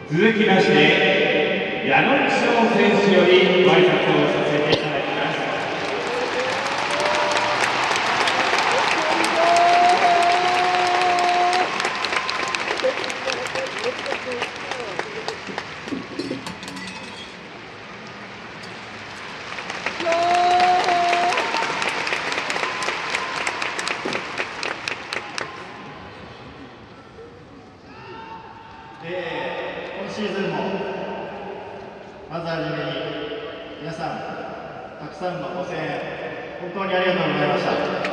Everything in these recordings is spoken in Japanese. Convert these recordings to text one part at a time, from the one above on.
続きまして、矢野貴章選手よりご挨拶をさせていただきます。 今シーズンもまずはじめに皆さんたくさんのご声援本当にありがとうございました。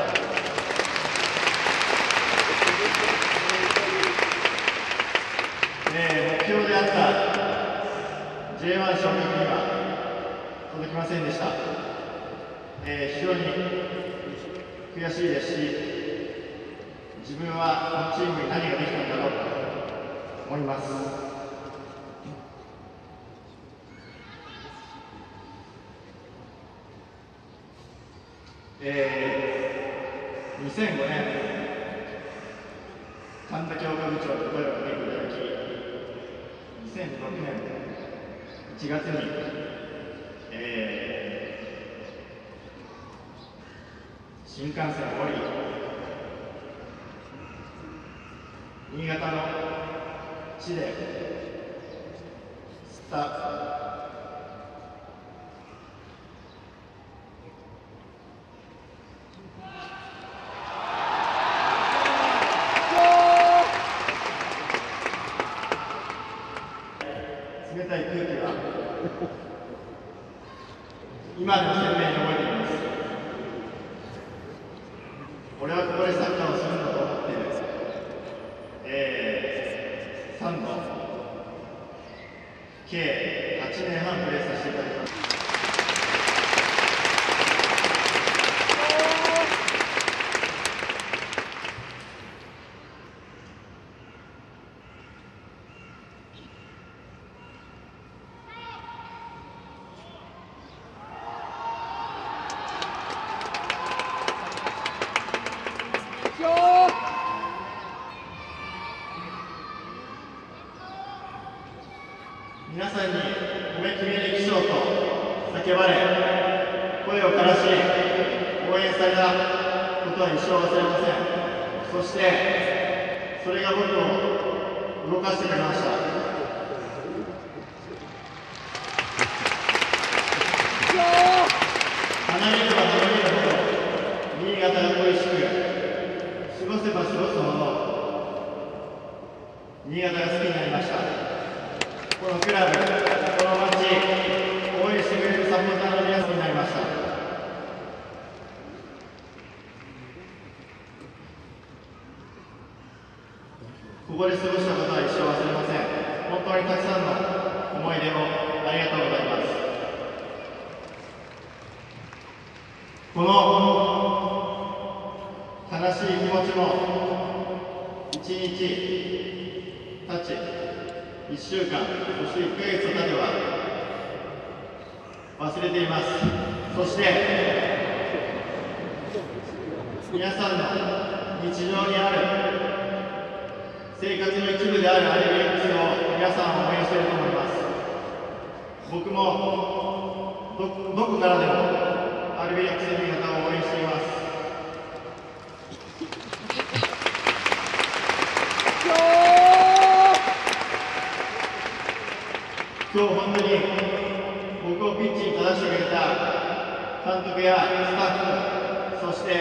目標であった J1 昇格には届きませんでした。非常に悔しいですし、自分はこのチームに何ができたんだろうと思います。2005年、神田教科部長と声をかけていただき、2006年1月に、新幹線を降り、新潟の地で吸った冷たい空気は今でも鮮明に覚えています。俺はここでサッカーをするんだと思って3度計8年半プレーさせていただきます。皆さんに褒めきめに起床と叫ばれ、声を枯らし、応援されたことは一生忘れません。そして、それが僕を動かしてくれました。離れれば離れるほど、新潟が恋しく、過ごせば過ごすほど、新潟が好きになりました。このクラブ、この街、応援してくれるサポーターの皆さんになりました。ここで過ごしたことは一生忘れません。本当にたくさんの思い出をありがとうございます。この悲しい気持ちも一日経ち、1週間、そして1ヶ月と経てば忘れています。そして皆さんの日常にある生活の一部であるアルビレックスを皆さん応援していると思います。僕もどこからでもアルビレックスの新潟を応援しています。今日本当に僕をピッチに立たせてくれた監督やスタッフ、そして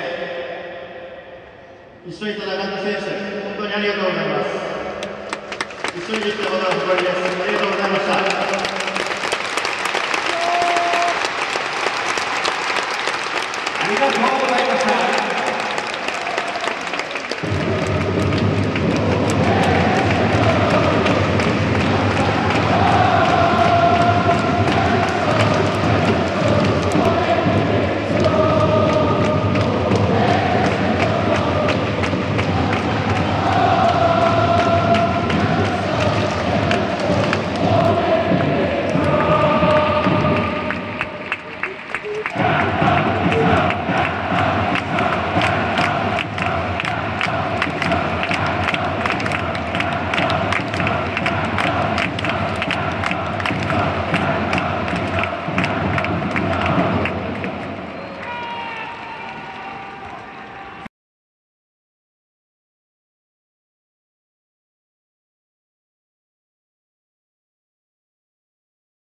一緒に戦った選手、本当にありがとうございます。一緒にできたことは誇りです。ありがとうございました。 ありがとうございました。